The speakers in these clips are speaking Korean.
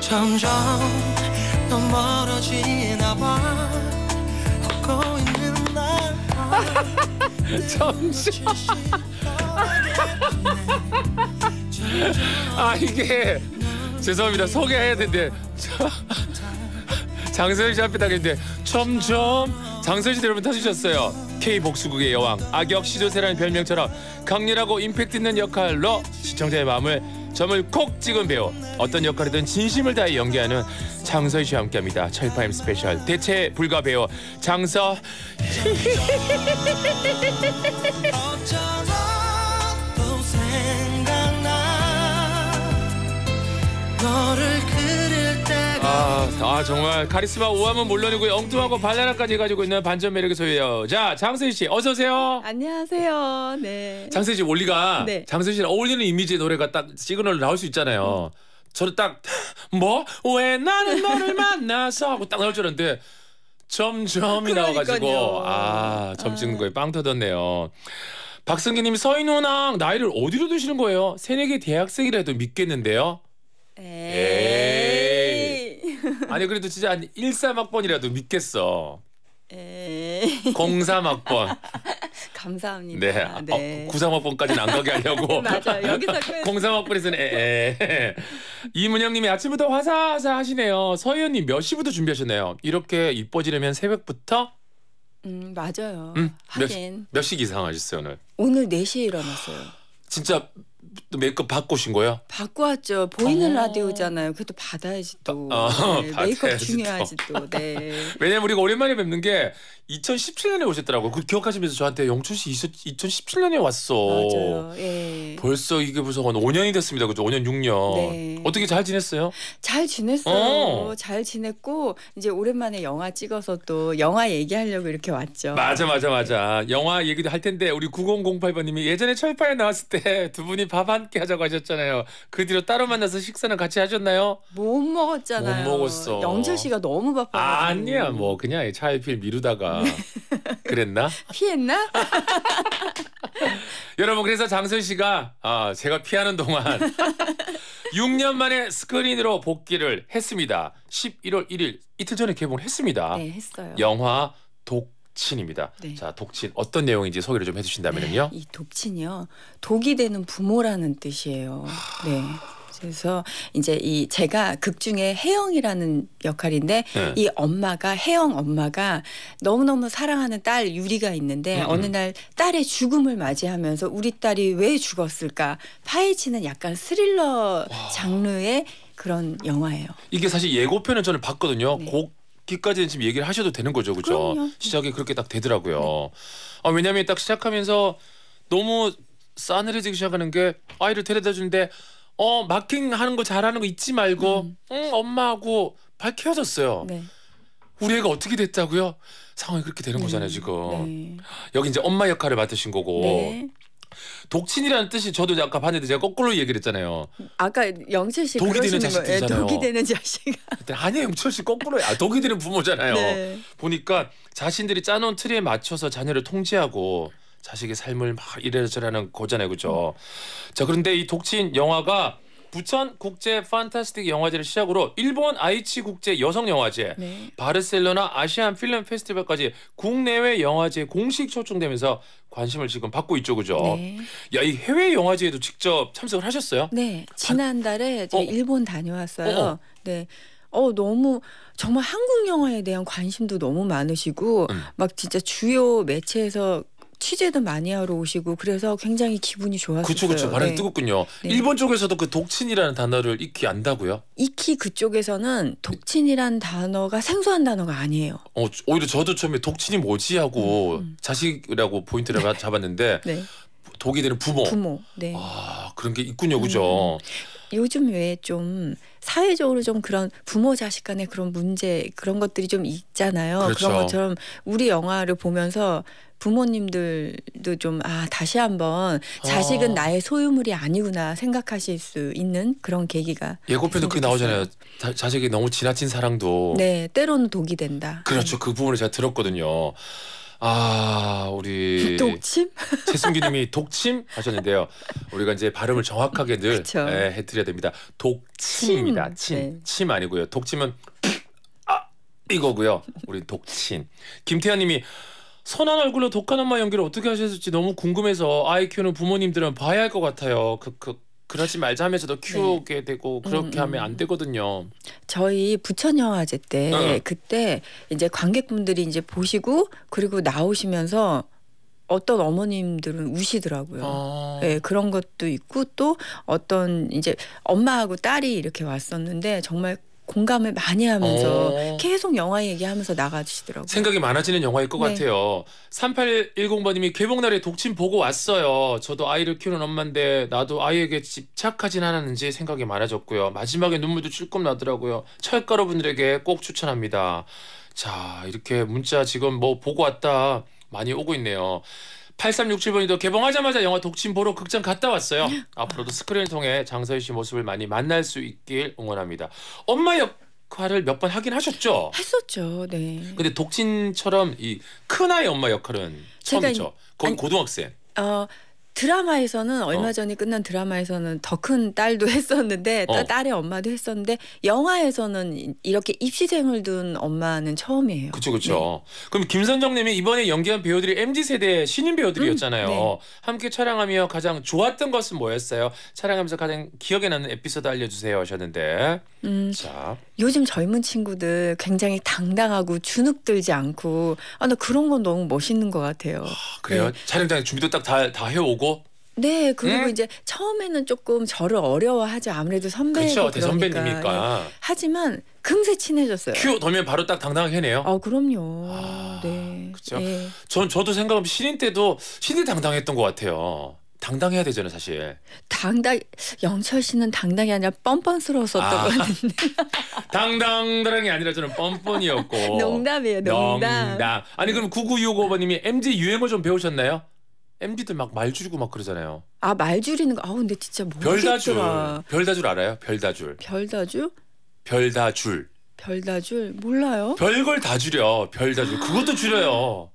점점 더 멀어지나 봐. 걷고 있는 날 잠시만. 아 이게 죄송합니다. 소개해야 되는데 장서희 씨 앞에 다니는데 점점 장서희 씨 여러분 타주셨어요. K 복수국의 여왕 악역 시조새라는 별명처럼 강렬하고 임팩트 있는 역할로 시청자의 마음을 점을 콕 찍은 배우. 어떤 역할이든 진심을 다해 연기하는 장서희 씨와 함께합니다. 철파임 스페셜 대체 불가 배우 장서. 어쩌다 또 생각나 너를 그릴 때가 정말 카리스마 우아함은 물론이고 엉뚱하고 발랄함까지 가지고 있는 반전 매력의 소유 여자 장서희 씨 어서 오세요. 안녕하세요. 네. 장서희 씨 원리가 네. 장서희 씨랑 어울리는 이미지의 노래가 딱 시그널로 나올 수 있잖아요. 저는 딱 뭐 왜 나는 너를 만나서 하고 딱 나올 줄 알았는데 점점이 나와가지고 점 찍는 거에 빵 터졌네요. 박승기님 서희 누나 나이를 어디로 두시는 거예요? 새내기 대학생이라도 믿겠는데요. 에이. 아니 그래도 진짜 한 13학번이라도 믿겠어. 에이. 03학번. 감사합니다. 네. 네. 93학번까지는 안 가게 하려고. 맞아요. 여기서 끝. 03학번에서는 이문영님이 아침부터 화사화사 하시네요. 서희언님 몇 시부터 준비하셨나요? 이렇게 이뻐지려면 새벽부터? 맞아요. 몇 시 기상하셨어요 오늘? 오늘 4시에 일어났어요. 진짜 메이크업 받고 오신 거예요? 받고 왔죠. 보이는 라디오잖아요. 그래도 받아야지 또. 네, 메이크업 받아야지 중요하지 또. 네. 왜냐면 우리가 오랜만에 뵙는 게 2017년에 오셨더라고요. 그 기억하시면서 저한테 영춘 씨 2017년에 왔어. 맞아요. 예. 벌써 이게 벌써 한 5년이 됐습니다. 그죠? 5년 6년. 네. 어떻게 잘 지냈어요? 잘 지냈어요. 잘 지냈고 이제 오랜만에 영화 찍어서 또 영화 얘기하려고 이렇게 왔죠. 맞아. 영화 얘기도 할 텐데 우리 9008번님이 예전에 철파에 나왔을 때 두 분이 밥 함께 하자고 하셨잖아요. 그 뒤로 따로 만나서 식사는 같이 하셨나요? 못 먹었잖아요. 못 먹었어. 영철 씨가 너무 바빠가지고. 아니야 뭐 그냥 차일피일 미루다가 그랬나? 피했나? 여러분 그래서 장서희 씨가 제가 피하는 동안 6년 만에 스크린으로 복귀를 했습니다. 11월 1일 이틀 전에 개봉했습니다. 네, 했어요. 영화 독친입니다. 네. 자, 독친 어떤 내용인지 소개를 좀 해주신다면요. 이 독친이요. 독이 되는 부모라는 뜻이에요. 네. 그래서 이제 제가 극 중에 혜영이라는 역할인데 이 엄마가 혜영 엄마가 너무너무 사랑하는 딸 유리가 있는데 어느 날 딸의 죽음을 맞이하면서 우리 딸이 왜 죽었을까 파헤치는 약간 스릴러 장르의 그런 영화예요. 이게 사실 예고편은 저는 봤거든요. 네. 거기까지는 지금 얘기를 하셔도 되는 거죠, 그렇죠? 그럼요. 시작이 그렇게 딱 되더라고요. 왜냐하면 딱 시작하면서 너무 싸늘해지기 시작하는 게 아이를 데려다 주는데 마킹하는 거 잘하는 거 잊지 말고 엄마하고 밝혀졌어요. 네. 우리 애가 어떻게 됐다고요? 상황이 그렇게 되는 거잖아요 지금. 네. 여기 이제 엄마 역할을 맡으신 거고. 네. 독친이라는 뜻이 저도 아까 봤는데 제가 거꾸로 얘기를 했잖아요. 아까 영철 씨 독이 되는 그러시는 거예요. 자식들이잖아요. 독이 되는 자식. 아니에요, 영철 씨 거꾸로 독이 되는 부모잖아요. 네. 보니까 자신들이 짜놓은 틀에 맞춰서 자녀를 통제하고 자식의 삶을 막 이래저래하는 거잖아요, 그죠? 자, 그런데 이 독친 영화가 부천 국제 판타스틱 영화제를 시작으로 일본 아이치 국제 여성 영화제, 네. 바르셀로나 아시안 필름 페스티벌까지 국내외 영화제에 공식 초청되면서 관심을 지금 받고 있죠, 그죠? 네. 야, 이 해외 영화제에도 직접 참석을 하셨어요? 네, 지난달에 제가 일본 다녀왔어요. 네. 너무 정말 한국 영화에 대한 관심도 너무 많으시고 막 진짜 주요 매체에서 취재도 많이 하러 오시고 그래서 굉장히 기분이 좋았어요. 그렇죠. 바람이 네. 뜨겁군요. 네. 일본 쪽에서도 그 독친이라는 단어를 익히 안다고요? 익히 그쪽에서는 독친이란 단어가 생소한 단어가 아니에요. 오히려 저도 처음에 독친이 뭐지 하고 자식이라고 포인트를 잡았는데 네. 독이 되는 부모. 부모. 네. 그런 게 있군요, 그죠? 요즘 왜 좀 사회적으로 좀 그런 부모 자식 간의 그런 문제 그런 것들이 좀 있잖아요. 그렇죠. 그런 것처럼 우리 영화를 보면서 부모님들도 좀 다시 한번 자식은 나의 소유물이 아니구나 생각하실 수 있는 그런 계기가 예고편도 그게 나오잖아요. 자식이 너무 지나친 사랑도. 네, 때로는 독이 된다. 그렇죠. 그 부분을 제가 들었거든요. 우리 독침? 최승규님이 독침 하셨는데요. 우리가 이제 발음을 정확하게 늘 해드려야 됩니다. 독침입니다. 침, 네. 침 아니고요. 독침은 이거고요. 우리 독침. 김태현님이 선한 얼굴로 독한 엄마 연기를 어떻게 하셨을지 너무 궁금해서 아이 키우는 부모님들은 봐야 할 것 같아요. 그러지 말자 하면서도 키우게 되고 그렇게 하면 안 되거든요. 저희 부천영화제 때 그때 이제 관객분들이 이제 보시고 그리고 나오시면서 어떤 어머님들은 우시더라고요. 네, 그런 것도 있고 또 어떤 이제 엄마하고 딸이 이렇게 왔었는데 정말 공감을 많이 하면서 계속 영화 얘기하면서 나가주시더라고요. 생각이 많아지는 영화일 것 같아요. 3810번님이 개봉날에 독침 보고 왔어요. 저도 아이를 키우는 엄마인데 나도 아이에게 집착하진 않았는지 생각이 많아졌고요. 마지막에 눈물도 찔끔 나더라고요. 철가루분들에게 꼭 추천합니다. 자, 이렇게 문자 지금 뭐 보고 왔다 많이 오고 있네요. 8367번이도 개봉하자마자 영화 독침 보러 극장 갔다 왔어요. 앞으로도 스크린을 통해 장서희 씨 모습을 많이 만날 수 있길 응원합니다. 엄마 역할을 몇 번 하긴 하셨죠? 했었죠. 네. 근데 독침처럼 이 큰아이 엄마 역할은 처음이죠. 거의 고등학생. 드라마에서는 얼마 전에 끝난 드라마에서는 더 큰 딸도 했었는데 딸의 엄마도 했었는데 영화에서는 이렇게 입시생을 둔 엄마는 처음이에요. 그렇죠. 네. 그럼 김선정님이 이번에 연기한 배우들이 MZ세대 신인 배우들이었잖아요. 네. 함께 촬영하며 가장 좋았던 것은 뭐였어요? 촬영하면서 가장 기억에 남는 에피소드 알려주세요 하셨는데 자. 요즘 젊은 친구들 굉장히 당당하고 주눅 들지 않고 나 그런 건 너무 멋있는 것 같아요. 그래요? 네. 촬영장에 준비도 딱 다 해오고 네, 그리고 이제 처음에는 조금 저를 어려워하죠. 아무래도 선배고 그렇죠, 그러니까. 대선배님이니까. 하지만 금세 친해졌어요. 큐 돌면 바로 딱 당당하게 해내요. 그럼요. 네. 그렇죠. 네. 저도 생각하면 신인 때도 신인 당당했던 것 같아요. 당당해야 되잖아요, 사실. 영철 씨는 당당이 아니라 뻔뻔스러웠었던 것 같은데. 당당이 아니라 저는 뻔뻔이었고. 농담이에요, 농담. 아니 그럼 9965번님이 MZ 유행어 좀 배우셨나요? MZ들 막 말 줄이고 막 그러잖아요. 말 줄이는 거. 근데 진짜 모르겠더라. 별다줄 알아요? 별다줄. 별다줄 몰라요? 별걸 다 줄여. 별다줄. 그것도 줄여요.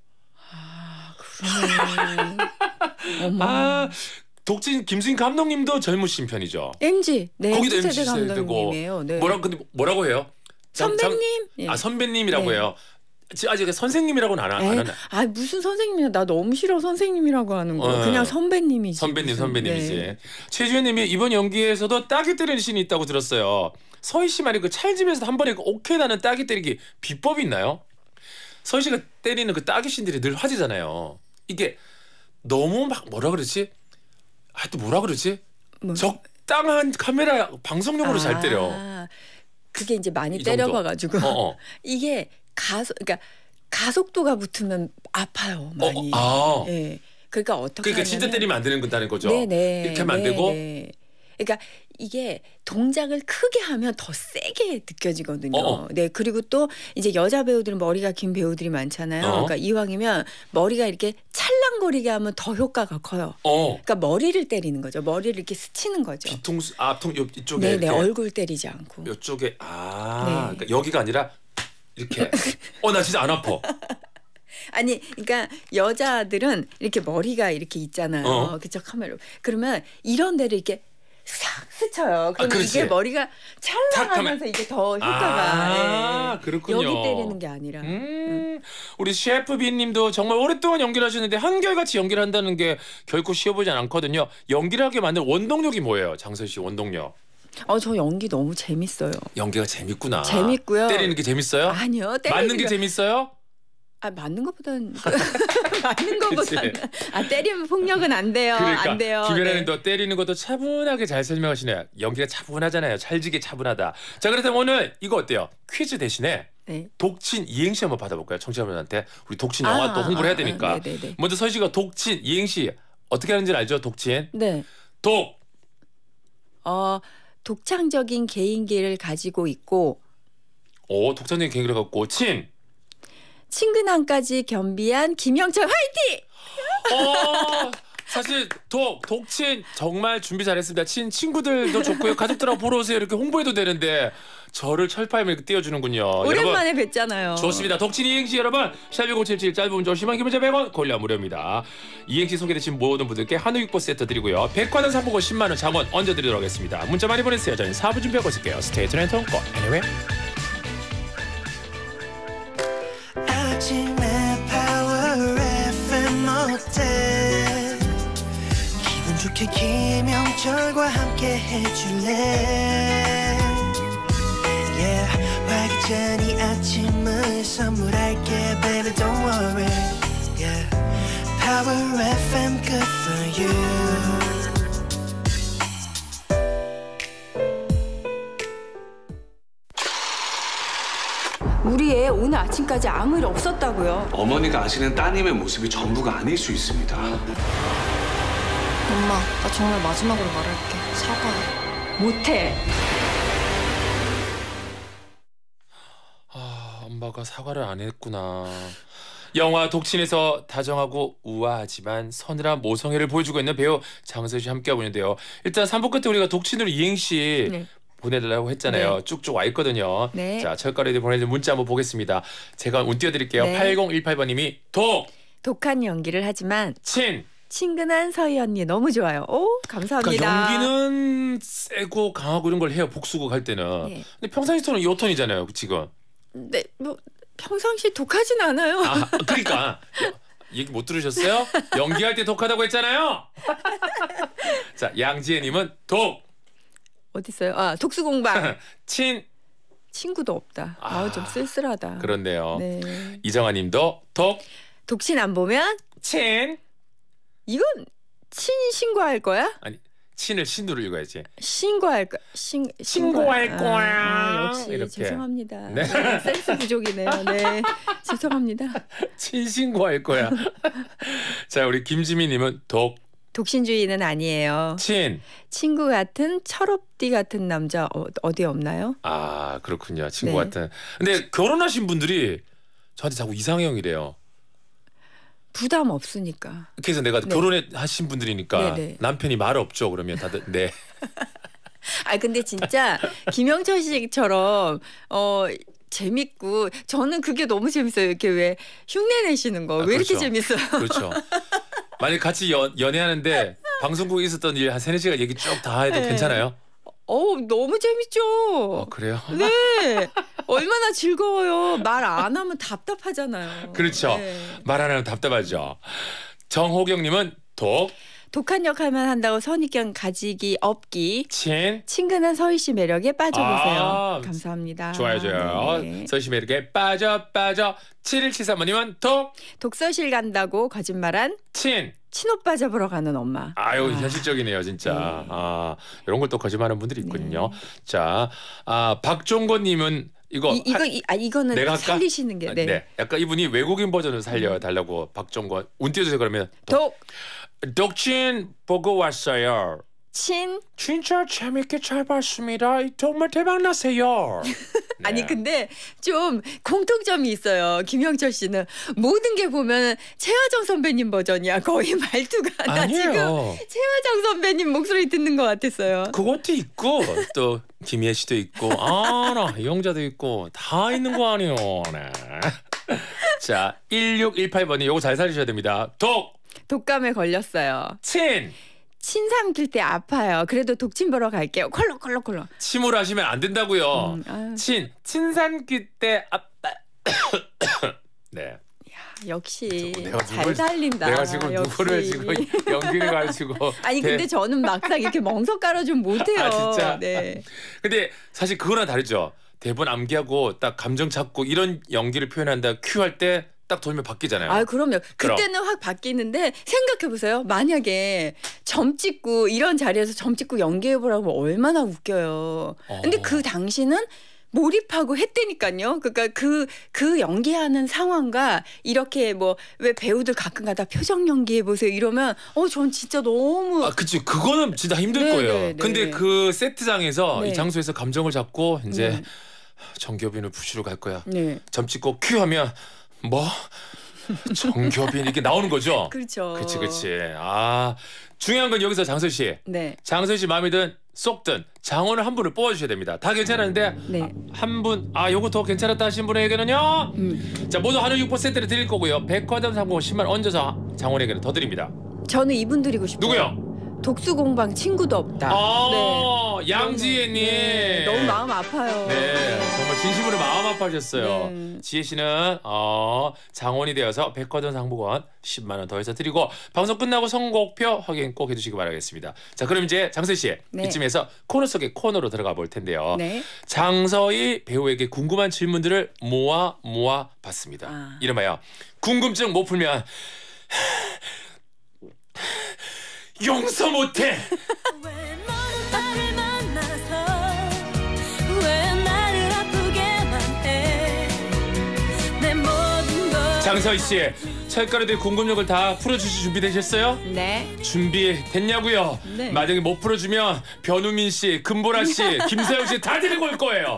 그러네. 어머. 독진 김수인 감독님도 젊으신 편이죠. MZ. 네. 거기도 MZ MZ 세대 세대고. 감독님이에요. 네. 뭐라고 해요? 선배님. 선배님이라고 해요. 아직 선생님이라고는 안 하나? 무슨 선생님이야. 나 너무 싫어 선생님이라고 하는 거. 그냥 선배님이지. 선배님이지. 네. 최주현님이 이번 연기에서도 따기 때리는 신이 있다고 들었어요. 서희 씨 말이 그 찰집에서 한 번에 오케이 나는 따기 때리기 비법이 있나요? 서희 씨가 때리는 그 따기 신들이 늘 화제잖아요. 이게 너무 막 뭐라 그러지? 적당한 카메라 방송용으로 잘 때려. 그게 이제 많이 때려봐가지고 이게 그러니까 가속도가 붙으면 아파요 많이. 네. 그러니까 어떻게? 그러니까 진짜 때리면 안 되는 거죠. 네네. 이렇게 하면 안 되고. 그러니까 이게 동작을 크게 하면 더 세게 느껴지거든요. 네. 그리고 또 이제 여자 배우들은 머리가 긴 배우들이 많잖아요. 그러니까 이왕이면 머리가 이렇게 찰랑거리게 하면 더 효과가 커요. 그러니까 머리를 때리는 거죠. 머리를 이렇게 스치는 거죠. 뒤통수, 앞통 이쪽에. 네네. 얼굴 때리지 않고. 이쪽에 그러니까 여기가 아니라 이렇게. 나 진짜 안 아파. 아니, 그러니까 여자들은 이렇게 머리가 이렇게 있잖아요. 그쵸, 카메라. 그러면 이런 데를 이렇게 싹 스쳐요. 그러면 이게 머리가 찰랑하면서 이게 더 효과가. 그렇군요. 여기 때리는 게 아니라. 우리 셰프 비님도 정말 오랫동안 연기를 하셨는데 한결같이 연기를 한다는 게 결코 쉬워 보이지 않거든요. 연기를 하게 만든 원동력이 뭐예요, 장서희 씨 원동력? 저 연기 너무 재밌어요. 연기가 재밌구나. 재밌고요. 때리는 게 재밌어요? 아니요. 맞는 게 재밌어요? 맞는 것보다는 때리면 폭력은 안 돼요. 그러니까, 안 돼요. 김연아님도 때리는 것도 차분하게 잘 설명하시네요. 연기가 차분하잖아요. 찰지게 차분하다. 자, 그렇다면 오늘 이거 어때요? 퀴즈 대신에 독친 이행시 한번 받아볼까요? 청취자분들한테. 우리 독친 영화 또 홍보를 해야 되니까. 먼저 서희 씨가 독친 이행시 어떻게 하는지 알죠? 독친. 네. 독창적인 개인기를 가지고 있고. 독창적인 개인기를 갖고 친근함까지 겸비한 김영철 화이팅! 사실 독친 정말 준비 잘했습니다. 친구들도 좋고요. 가족들하고 보러 오세요. 이렇게 홍보해도 되는데 저를 철파임을 이렇게 띄워주는군요. 오랜만에 뵀잖아요. 좋습니다. 독친 이행시 여러분 샵1077 짧은 문자 50원 기본자 100원 고려 무료입니다. 이행시 소개되신 모든 분들께 한우 육보 세트 드리고요. 백화점 상품권 10만 원 장원 얹어드리도록 하겠습니다. 문자 많이 보내주세요. 저희는 4부 준비하고 있을게요. 스테이 트렌드 홈코 anyway. 아침에 파워 FM 어때 기분 좋게 김영철과 함께 해줄래 Yeah 활기찬 이 아침을 선물할게 Baby don't worry Yeah Power FM good for you 우리 애 오늘 아침까지 아무 일 없었다고요. 어머니가 아시는 따님의 모습이 전부가 아닐 수 있습니다. 엄마, 나 정말 마지막으로 말할게. 사과해. 못해. 엄마가 사과를 안 했구나. 영화 독친에서 다정하고 우아하지만 서늘한 모성애를 보여주고 있는 배우 장서희 씨 함께하고 있는데요. 일단 3부 끝에 우리가 독친으로 이행시 네. 보내달라고 했잖아요. 네. 쭉쭉 와 있거든요. 네. 자, 철가루들 보내준 문자 한번 보겠습니다. 제가 운 띄워드릴게요. 네. 8018번님이 독한 연기를 하지만 독친. 친근한 서희 언니 너무 좋아요. 오 감사합니다. 그러니까 연기는 세고 강하고 이런 걸 해요. 복수극 할 때는. 네. 근데 평상시토는 요 톤이잖아요. 지금. 네, 뭐 평상시 독하진 않아요. 아, 그러니까 얘기 못 들으셨어요? 연기할 때 독하다고 했잖아요. 자, 양지혜님은 독. 어디 있어요? 아 독수공방. 친. 친구도 없다. 좀 쓸쓸하다. 그렇네요. 네. 이정아님도 독. 독신 안 보면 친. 이건 친 신고할 거야? 아니 친을 신으로 읽어야지. 신고할 거 신고할 거야. 역시 이렇게. 죄송합니다. 네. 센스 부족이네요. 네. 죄송합니다. 친신고할 거야. 자, 우리 김지민님은 독. 독신주의는 아니에요. 친. 친구 같은 철업디 같은 남자 어디 없나요? 아, 그렇군요. 친구 네. 같은. 근데 결혼하신 분들이 저한테 자꾸 이상형이래요. 부담 없으니까. 그래서 내가 네. 결혼하신 분들이니까 네, 네. 남편이 말 없죠. 그러면 다들 네. 아 근데 진짜 김영철 씨처럼 재밌고 저는 그게 너무 재밌어요. 이렇게 왜 흉내 내시는 거 왜 이렇게 그렇죠. 재밌어요? 그렇죠. 만약 같이 연애하는데 방송국에 있었던 일 한 3-4시간 얘기 쭉 다 해도 네. 괜찮아요? 너무 재밌죠. 그래요? 네. 얼마나 즐거워요. 말 안 하면 답답하잖아요. 그렇죠. 네. 말 안 하면 답답하죠. 정호경님은 독. 독한 역할만 한다고 선입견 가지기 없기. 친. 친근한 서희 씨 매력에 빠져보세요. 아, 감사합니다. 좋아요. 네. 서희씨 매력에 빠져. 7173번님은 독. 독서실 간다고 거짓말한 친. 친오빠 잡으러 가는 엄마. 아유 현실적이네요 진짜. 네. 이런 걸 또 거짓말하는 분들이 있거든요. 네. 자, 박종건님은 이거는 내가 할까? 살리시는 게 네. 네. 약간 이분이 외국인 버전을 살려달라고 박종건 운 띄워주세요 그러면. 독친 보고 왔어요. 친. 진짜 재밌게 잘 봤습니다. 정말 대박 나세요. 네. 아니 근데 좀 공통점이 있어요. 김영철 씨는 모든 게 보면 최화정 선배님 버전이야. 거의 말투가 나 아니에요. 지금 최화정 선배님 목소리 듣는 것 같았어요. 그것도 있고 또 김예 씨도 있고 나 이영자도 있고 다 있는 거 아니에요. 네. 자 1618번이 요거 잘 살리셔야 됩니다. 독감에 걸렸어요. 친 삼킬 때 아파요. 그래도 독침 보러 갈게요. 콜록콜록콜록. 침으로 하시면 안 된다고요. 친산기 때 아빠. 네. 역시 내가 잘 살린다. 내가 지금 역시. 누구를 지금 연기를 가지고. 아니 근데 저는 막상 이렇게 멍석 깔아 좀 못해요. 아 진짜. 네. 근데 사실 그거랑 다르죠. 대본 암기하고 딱 감정 잡고 이런 연기를 표현한다 큐 할 때 딱 돌면 바뀌잖아요. 그럼요. 그때는 확 바뀌는데 생각해 보세요. 만약에 점 찍고 이런 자리에서 점 찍고 연기해 보라고 얼마나 웃겨요. 근데 그 당시는 몰입하고 했다니까요. 그러니까 그 연기하는 상황과 이렇게 뭐 왜 배우들 가끔가다 표정 연기해 보세요 이러면 전 진짜 너무 그치 그거는 진짜 힘들 네, 거예요. 네, 네. 근데 그 세트장에서 네. 이 장소에서 감정을 잡고 이제 정겹이는 부시러 갈 거야. 네. 점 찍고 큐 하면 뭐 정교빈 이렇게 나오는 거죠. 그렇죠. 그렇지. 아 중요한 건 여기서 장설 씨. 네. 장설 씨 마음이든 쏙든 장원을 한 분을 뽑아주셔야 됩니다. 다 괜찮았는데 네. 한 분, 요거 더 괜찮았다 하신 분에게는요. 자 모두 한우 6% 세트를 드릴 거고요. 백화점 상품권 10만 원 얹어서 장원에게는 더 드립니다. 저는 이분 드리고 싶어요. 누구요? 독수공방 친구도 없다. 양지혜님. 네, 너무 마음 아파요. 네, 정말 진심으로 마음 아파하셨어요. 네. 지혜 씨는 장원이 되어서 백화점 상품권 10만 원 더해서 드리고 방송 끝나고 선곡표 확인 꼭 해주시기 바라겠습니다. 자, 그럼 이제 장서희 씨 네. 이쯤에서 코너 속의 코너로 들어가 볼 텐데요. 네. 장서희 배우에게 궁금한 질문들을 모아 봤습니다. 이름하여 궁금증 못 풀면 용서 못해. 왜 너는 나를 만나서 왜 나를 아프게만 해 내 모든 걸 장서희 씨, 철가루들 궁금증을 다 풀어주실 준비되셨어요? 네. 준비됐냐고요? 네. 만약에 못 풀어주면 변우민 씨, 금보라 씨, 김서영 씨 다 데리고 올 거예요.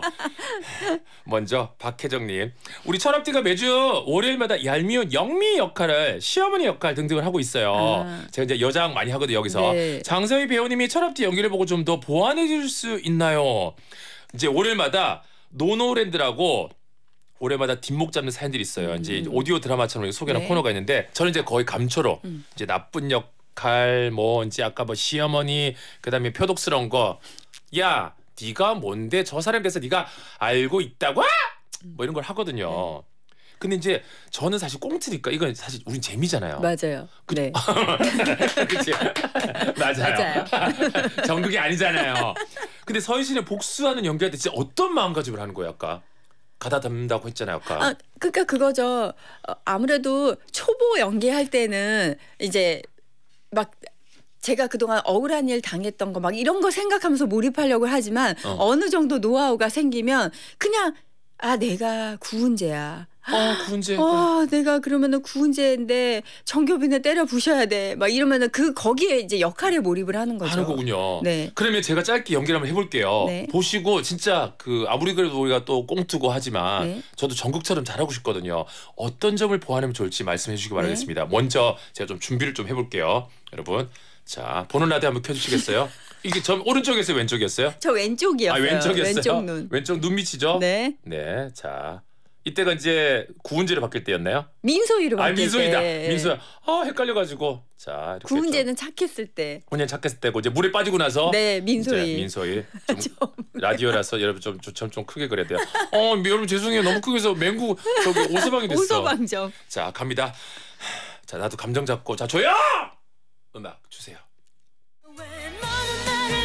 먼저 박혜정님, 우리 철업디가 매주 월요일마다 얄미운 영미 역할을 시어머니 역할 등등을 하고 있어요. 제가 이제 여장 많이 하거든요 여기서. 네. 장서희 배우님이 철업디 연기를 보고 좀 더 보완해 줄 수 있나요? 이제 월요일마다 노노랜드라고 올해마다 뒷목 잡는 사연들이 있어요. 이제 오디오 드라마처럼 소개하는 네. 코너가 있는데 저는 이제 거의 감초로 이제 나쁜 역할 뭐 이제 아까 뭐 시어머니 그다음에 표독스러운 거 야 네가 뭔데 저 사람에 대해서 네가 알고 있다고 뭐 이런 걸 하거든요. 근데 이제 저는 사실 꽁트니까 이건 사실 우린 재미잖아요. 맞아요. 네. 그치? 맞아요. 정극이 아니잖아요. 근데 서희 씨는 복수하는 연기할 때 진짜 어떤 마음가짐을 하는 거예요, 아까? 가다듬는다고 했잖아요, 아까. 그러니까 그거죠. 아무래도 초보 연기할 때는 이제 막 제가 그동안 억울한 일 당했던 거 막 이런 거 생각하면서 몰입하려고 하지만 어느 정도 노하우가 생기면 그냥 내가 구은재야. 구은재. 내가 그러면은 구은재인데 정교빈을 때려 부셔야 돼. 막 이러면은 거기에 이제 역할에 몰입을 하는 거죠. 하는 거군요. 네. 그러면 제가 짧게 연기를 한번 해볼게요. 네. 보시고 진짜 아무리 그래도 우리가 또 꽁트고 하지만 네. 저도 전국처럼 잘하고 싶거든요. 어떤 점을 보완하면 좋을지 말씀해 주시기 네. 바라겠습니다. 먼저 제가 좀 준비를 좀 해볼게요. 여러분. 자, 보는 라디오 한번 켜주시겠어요? 이게 전 오른쪽이었어요, 왼쪽이었어요? 저 왼쪽이었어요. 왼쪽이었어요. 왼쪽 눈. 왼쪽 눈 밑이죠? 네. 네. 자, 이때가 이제 구은재로 바뀔 때였나요? 민소희로 바뀔 민소희다. 때. 민소희. 헷갈려가지고. 자, 이렇게 구은재는 착했을 때. 혼연 착했을 때고 이제 물에 빠지고 나서. 네, 민소희. 이제 민소희. 좀 라디오라서 여러분 좀 크게 그래야 돼요. 여러분 죄송해요. 너무 크게 해서 맹구 오서방이 됐어. 오서방정. 자, 갑니다. 자, 나도 감정 잡고. 자, 조용! 음악 주세요. 왜 너는 나를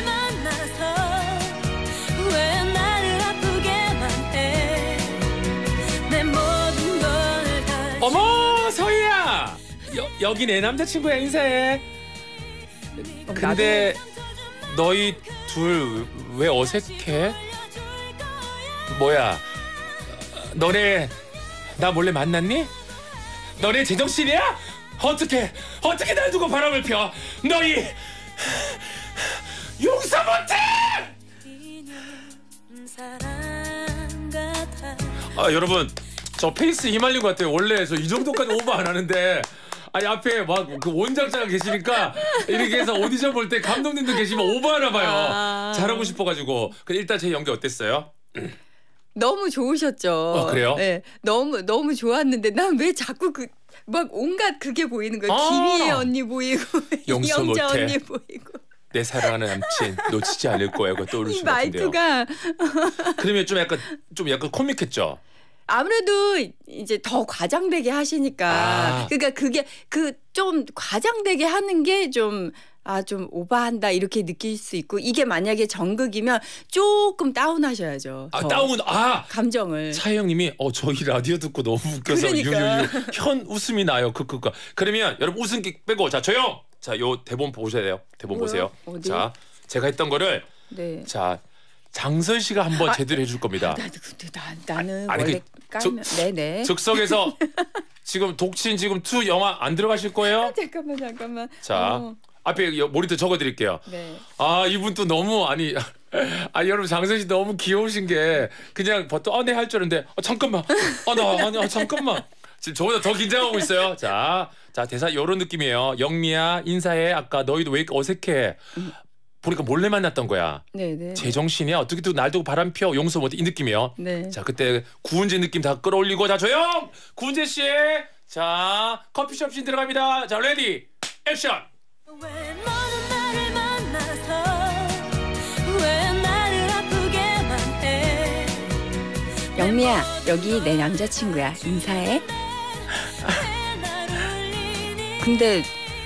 만나서 왜 나를 아프게만 해 내 모든 걸 다 어머, 서희야. 여기 내 남자친구야. 인사해. 근데 너희 둘 왜 어색해? 뭐야? 너네 나 몰래 만났니? 너네 제정신이야? 어떻게 날 두고 바람을 펴? 너희 용서 못해! 사랑 같아 여러분 저 페이스 휘말린 것 같아요. 원래 저 이 정도까지 오버 안 하는데 앞에 막 그 원작자가 계시니까 이렇게 해서 오디션 볼 때 감독님도 계시면 오버하나 봐요. 잘하고 싶어가지고. 근데 일단 제 연기 어땠어요? 너무 좋으셨죠. 그래요? 네, 너무 좋았는데 난 왜 자꾸 막 온갖 그게 보이는 거예요. 김희애 언니 보이고 용서 이영자 못해. 언니 보이고. 내 사랑하는 남친 놓치지 않을 거야. 그거 이 떠오르신 것 같은데요. 말투가 그러면 좀 약간 코믹했죠. 아무래도 이제 더 과장되게 하시니까 그러니까 그게 좀 과장되게 하는 게 좀 오바한다 이렇게 느낄 수 있고 이게 만약에 정극이면 조금 다운하셔야죠. 다운 감정을. 차혜영님이 저희 라디오 듣고 너무 웃겨서 그러니까. 현 웃음이 나요. 그러면 여러분 웃음기 빼고 자 조용. 자 요 대본 보셔야 돼요. 대본 보세요. 어디? 자 제가 했던 거를 네. 자 장선 씨가 한번 제대로 해줄 겁니다. 나는 아니, 원래 깔면 네네. 즉석에서 지금 독신 지금 2 영화 안 들어가실 거예요? 잠깐만. 자 앞에 모니터 적어드릴게요. 네. 이분 또 너무 여러분 장선 씨 너무 귀여우신 게 그냥 보통 네 할 줄 알았는데 잠깐만 잠깐만 지금 저보다 더 긴장하고 있어요. 자 대사 요런 느낌이에요. 영미야 인사해. 아까 너희도 왜 이렇게 어색해? 보니까 몰래 만났던 거야. 네네. 제정신이야. 어떻게 또 날 두고 바람 피워. 용서 못해. 이 느낌이에요. 네. 자 그때 구은재 느낌 다 끌어올리고 자 조용. 구은재 씨. 자 커피숍 씬 들어갑니다. 자 레디 액션. 왜 너는 나를 만나서 왜 나를 아프게만 해 영미야 여기 내 남자친구야. 인사해. 왜 나를 울리니 근데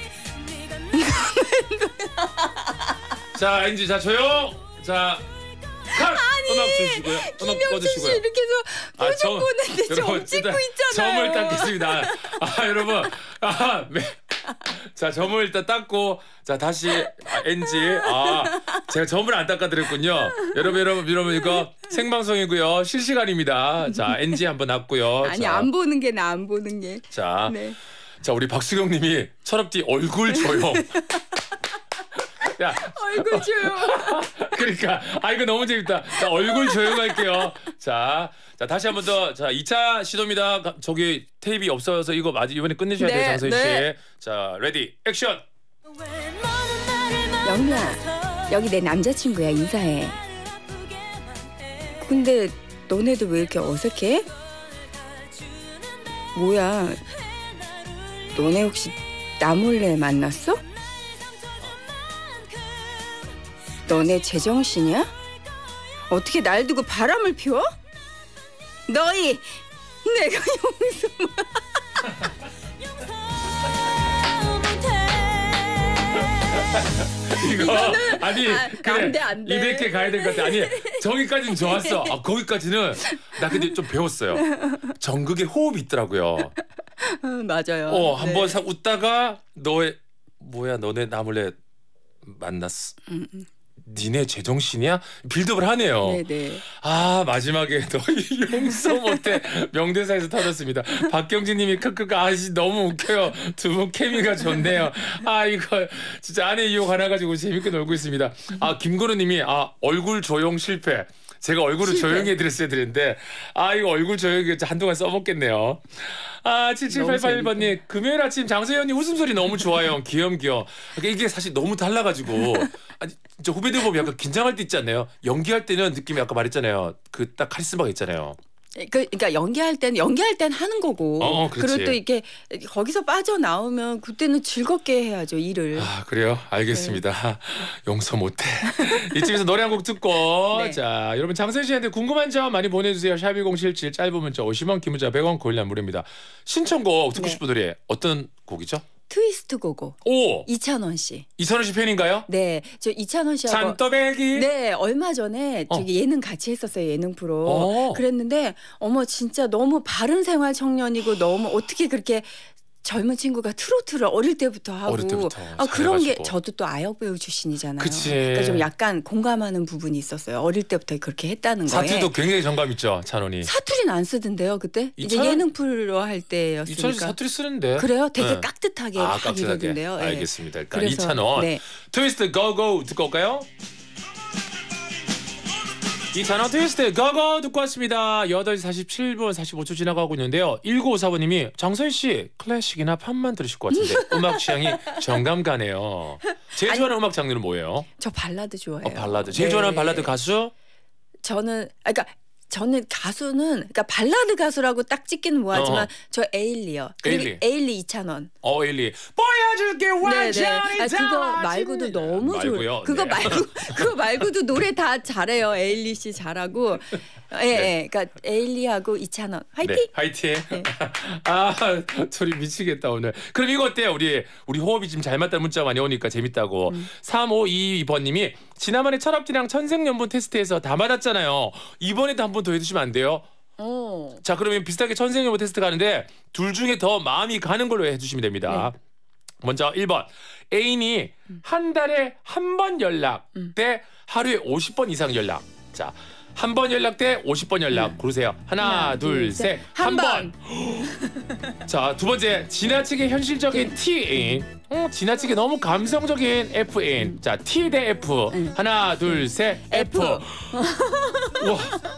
자 엔지 자 조용. 자 컷. 음악 주시고요. 음악 김영준 씨 꺼주시고요. 이렇게 해서 표정 보는데 여러분, 점 찍고 일단 있잖아요. 점을 닦겠습니다. 여러분. 네. 자 점을 일단 닦고 자 다시 NG. 제가 점을 안 닦아드렸군요. 여러분 이거 생방송이고요. 실시간입니다. 자 NG 한번 놨고요. 아니 자, 안 보는 게 나 안 보는 게. 자, 네. 자 우리 박수경님이 철업디 얼굴 조용. 야 얼굴 조용. 그러니까 이거 너무 재밌다. 자 얼굴 조용할게요. 자 다시 한 번 더. 자 2차 시도입니다. 저기 테이프 없어서 이거 이번에 끝내셔야 돼요, 네, 장소희 씨. 네. 자 레디 액션. 왜 너는 나를 영미야 만나서 여기 내 남자친구야. 인사해. 아프게만 해 근데 너네도 왜 이렇게 어색해? 뭐야? 너네 혹시 나 몰래 만났어? 너네 제정신이야? 어떻게 날 두고 바람을 피워? 너희 내가 용서 이거 아니 그래 안 돼. 이렇게 가야 될 것 같아. 아니 저기까지는 좋았어. 거기까지는 나 근데 좀 배웠어요. 정극의 호흡이 있더라고요. 맞아요. 한번 싹 웃다가 너네 나 몰래 만났어. 니네 제정신이야? 빌드업을 하네요. 네네. 마지막에 너희 용서 못해 명대사에서 터졌습니다. 박경진님이 크크크 너무 웃겨요. 두 분 케미가 좋네요. 이거 진짜 아내 이용 하나 가지고 재밌게 놀고 있습니다. 김건우님이 얼굴 조용 실패. 제가 얼굴을 조용히 해드렸어야 되는데 이거 얼굴 조용히 한동안 써먹겠네요. 7788번님 금요일 아침 장소연님 웃음소리 너무 좋아요. 귀염귀염. 이게 사실 너무 달라가지고 진짜 후배들 보면 약간 긴장할 때 있지 않나요? 연기할 때는 느낌이 아까 말했잖아요. 그 딱 카리스마가 있잖아요. 그러니까 연기할 때는 하는 거고. 그렇지. 그리고 또 이렇게 거기서 빠져나오면 그때는 즐겁게 해야죠, 일을. 그래요? 알겠습니다. 용서 못해. 이쯤에서 노래 한 곡 듣고 네. 자 여러분 장소연 씨한테 궁금한 점 많이 보내주세요. 샵1077 짧은 문자 50원 긴 문자 100원 고일란 무료입니다. 신청곡 듣고 네. 싶은 노래 어떤 곡이죠? 트위스트 고고. 오! 이찬원 씨. 이찬원 씨 팬인가요? 네, 저 이찬원 씨하고 산더백이 네, 얼마 전에 저기 예능 같이 했었어요, 예능 프로. 그랬는데 어머 진짜 너무 바른 생활 청년이고 너무 어떻게 그렇게 젊은 친구가 트로트를 어릴 때부터 하고 어릴 때부터 그런 게 잘해가지고. 저도 또 아역 배우 출신이잖아요. 그치. 그러니까 좀 약간 공감하는 부분이 있었어요. 어릴 때부터 그렇게 했다는 거에. 사투리도 굉장히 정감 있죠, 찬원이. 사투리는 안 쓰던데요, 그때? 이제 이찬원- 예능 프로 할 때였으니까. 이찬원 씨 사투리 쓰는데. 그래요? 되게 네. 깍듯하게 막 깍듯하게. 이러던데요. 예. 알겠습니다. 일단 그래서, 이찬원 네. 트위스트 고고 듣고 올까요? 이찬원 트위스트 고고 듣고 왔습니다. 8시 47분 45초 지나가고 있는데요. 1954번님이 장서희 씨 클래식이나 팝만 들으실 것 같은데 음악 취향이 정감 가네요. 제일 좋아하는 음악 장르는 뭐예요? 저 발라드 좋아해요. 발라드. 제일 네. 좋아하는 발라드 가수? 저는 가수는 그러니까 발라드 가수라고 딱 찍기는 뭐하지만 저 에일리요. 그리고 에일리 이찬원. 에일리 보여줄게 완전히 네네. 그거 말고도 너무 말고요. 그거 네. 그거 말고도 노래 다 잘해요. 에일리 씨 잘하고. 예, 그러니까 에일리하고 이찬원 화이팅. 네, 화이팅. 네. 소리 미치겠다 오늘. 그럼 이거 어때요? 우리 호흡이 지금 잘 맞다는 문자 많이 오니까 재밌다고. 3522번님이 지난번에 철업디랑 천생연분 테스트에서 다 맞았잖아요. 이번에도 한 번 더 해주시면 안 돼요? 자 그러면 비슷하게 천생연분 테스트 가는데 둘 중에 더 마음이 가는 걸로 해주시면 됩니다. 먼저 1번 애인이 한 달에 한 번 연락 대 하루에 50번 이상 연락. 자 한 번 연락 대 50번 연락 고르세요. 하나 둘 셋 한 번. 자 두 번째 지나치게 현실적인 T애인 지나치게 너무 감성적인 F애인. 자 T 대 F 하나 둘 셋 F. 우와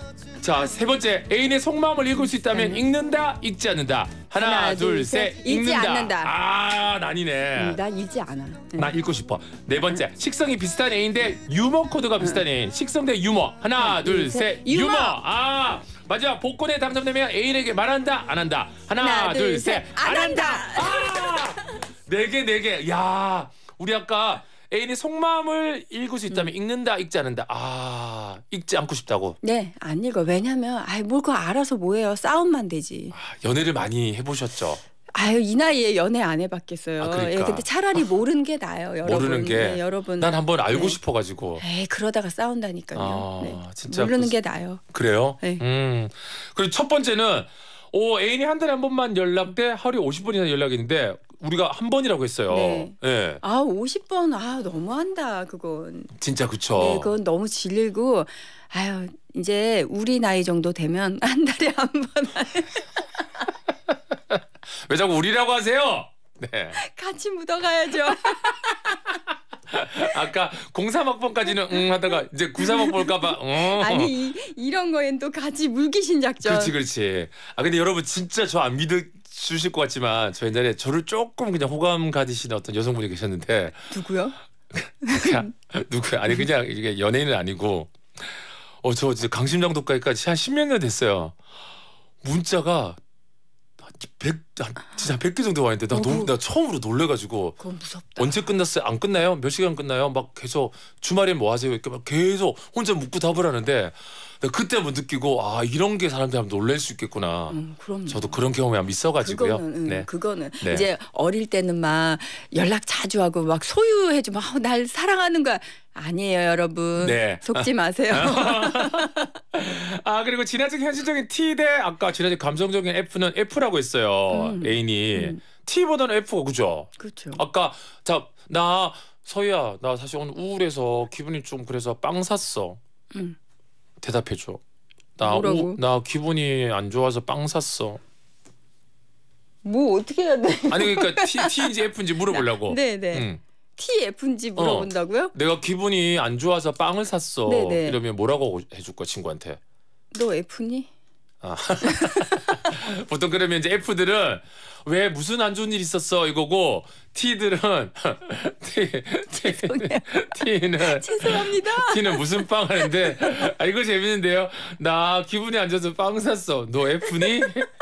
자, 세 번째. 애인의 속마음을 읽을 수 있다면 읽는다, 읽지 않는다. 하나, 둘, 셋. 읽지 읽는다. 않는다. 아, 난이네. 나 읽지 않아. 나 읽고 싶어. 네 번째. 식성이 비슷한 애인 대 유머 코드가 비슷한 애인. 식성 대 유머. 하나, 둘, 셋. 유머. 아, 마지막 복권에 당첨되면 애인에게 말한다, 안 한다. 하나, 둘, 셋. 안 한다. 아! 네 개. 야, 우리 아까 애인의 속마음을 읽을 수 있다면 읽는다, 읽지 않는다. 아, 읽지 않고 싶다고. 네, 안 읽어. 왜냐면 뭘 그거 알아서 뭐해요. 싸움만 되지. 연애를 많이 해보셨죠? 아유, 이 나이에 연애 안 해봤겠어요. 아, 그러니까. 예, 근데 차라리 모르는 게 나아요, 여러분. 모르는 게. 네, 여러분. 난 한번 알고 네. 싶어가지고. 에이, 그러다가 싸운다니까요. 아, 네. 진짜 모르는 게 나아요. 그래요? 네. 그리고 첫 번째는 애인이 한 달에 한 번만 연락 돼 하루에 50번 이상 연락이 있는데 우리가 한 번이라고 했어요. 네. 네. 50번 너무한다 그건. 진짜 그쵸. 네, 그건 너무 질리고 아유 이제 우리 나이 정도 되면 한 달에 한 번 왜 자꾸 우리라고 하세요? 네. 같이 묻어가야죠. 아까 03학번까지는 하다가 이제 93학번 올까봐 아니 이런 거엔 또 같이 물귀신 작전. 그렇지. 아 근데 여러분 진짜 저 안 믿으실 것 같지만 저 옛날에 저를 조금 그냥 호감 가지시는 어떤 여성분이 계셨는데 누구요? 그냥 누구야? 아니 그냥 이게 연예인은 아니고 저 진짜 강심장도까지 한 10몇 년 됐어요. 문자가 진짜 100개 정도 와 있는데 나 처음으로 놀래가지고 그건 무섭다. 언제 끝났어요? 안 끝나요? 몇 시간 끝나요? 막 계속 주말에 뭐 하세요? 이렇게 막 계속 혼자 묻고 답을 하는데 내가 그때 한번 느끼고 이런 게 사람들이 한번 놀랄 수 있겠구나. 그럼요. 저도 그런 경험이 한번 있어가지고요. 그거는 네. 이제 어릴 때는 막 연락 자주 하고 막 소유해주면 날 사랑하는 거야. 아니에요 여러분. 네. 속지 마세요. 그리고 진화적 현실적인 T 대 아까 진화적 감성적인 F는 F라고 했어요. 애인이 T보다는 F가 그죠? 그렇죠. 아까 나 서희야 나 사실 오늘 우울해서 기분이 좀 그래서 빵 샀어. 대답해줘. 뭐라고? 나 기분이 안 좋아서 빵 샀어. 뭐 어떻게 해야 돼? 아니 그러니까 T인지 F인지 물어보려고. 네네. T, F인지 물어본다고요? 내가 기분이 안 좋아서 빵을 샀어. 네네. 이러면 뭐라고 해줄 거야 친구한테? 너 F니? 보통 그러면 이제 F들은 왜 무슨 안 좋은 일 있었어 이거고 T들은 T는 죄송합니다. T는 무슨 빵 하는데 이거 재밌는데요. 나 기분이 안 좋아서 빵 샀어. 너 F니?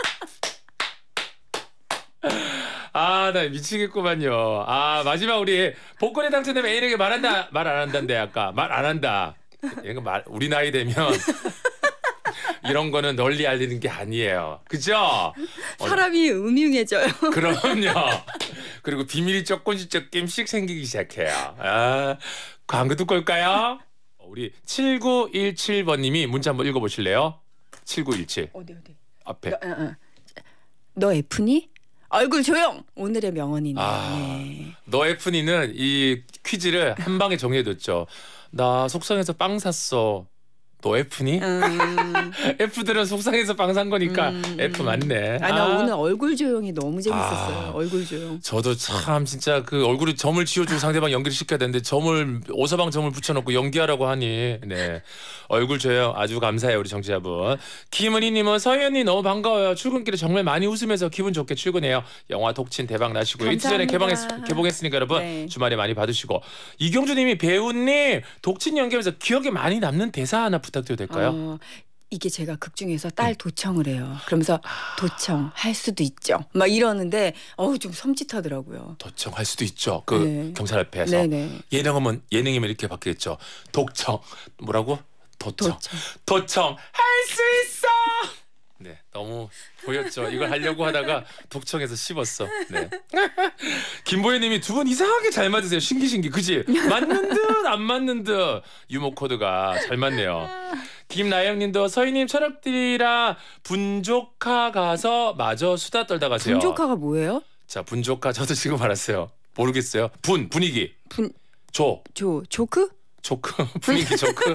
나 미치겠구만요. 마지막 우리 복권에 당첨되면 애인에게 말한다 말 안 한다인데 아까 말 안 한다. 이거 우리 나이 되면 이런 거는 널리 알리는 게 아니에요. 그죠? 사람이 음흉해져요. 그럼요. 그리고 비밀이 조금씩 생기기 시작해요. 광고 듣고 올까요? 우리 7917번님이 문자 한번 읽어보실래요? 7917 어디 앞에. 너 F니? 얼굴 조용. 오늘의 명언이네. 네. 너 F니는 이 퀴즈를 한 방에 정해뒀죠. 나 속상해서 빵 샀어. 너 F니? F들은 속상해서 빵 산 거니까 F 맞네. 나 오늘 얼굴 조용이 너무 재밌었어요. 얼굴 조용. 저도 참 진짜 그 얼굴에 점을 지어주고 상대방 연기를 시켜야 되는데 오서방 점을 붙여놓고 연기하라고 하니 네 얼굴 조용 아주 감사해요 우리 정치자분. 김은희님은 서희 언니 너무 반가워요. 출근길에 정말 많이 웃으면서 기분 좋게 출근해요. 영화 독친 대박 나시고요. 이틀 전에 개봉했으니까 여러분 네. 주말에 많이 받으시고 이경주님이 배우님 독친 연기하면서 기억에 많이 남는 대사 하나 부탁드려도 될까요? 이게 제가 극 중에서 딸 도청을 해요. 그러면서 도청 할 수도 있죠. 막 이러는데 좀 섬찟하더라고요. 도청할 수도 있죠. 네. 경찰 앞에서 네네. 예능이면 이렇게 바뀌겠죠. 독청 뭐라고? 도청 할 수 있어. 네, 너무 보였죠. 이걸 하려고 하다가 독청에서 씹었어. 네. 김보혜님이 두 분 이상하게 잘 맞으세요. 신기신기, 그지? 맞는 듯 안 맞는 듯 유머 코드가 잘 맞네요. 김나영님도 서희님 철학들이랑 분조카 가서 마저 수다 떨다 가세요. 분조카가 뭐예요? 자, 분조카 저도 지금 알았어요. 모르겠어요. 분위기. 조크? 조크 분위기 조크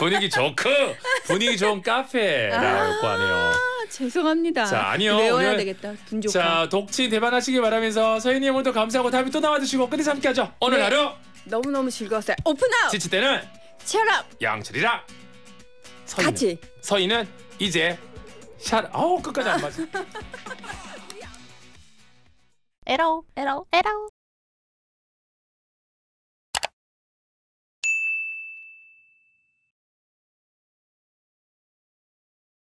분위기 좋은 카페라고 하네요. 죄송합니다. 자, 아니요. 외워야 오늘 되겠다. 분조카. 자, 독침 대박나시기 바라면서 서희님 오늘도 감사하고 다음에 또 나와주시고 끝내서 함께하죠. 오늘 네. 하루 너무너무 즐거웠어요. 오픈아웃. 지칠 때는 체력. 양철이랑 같이. 서희는 이제 끝까지 안 맞아. 에라오.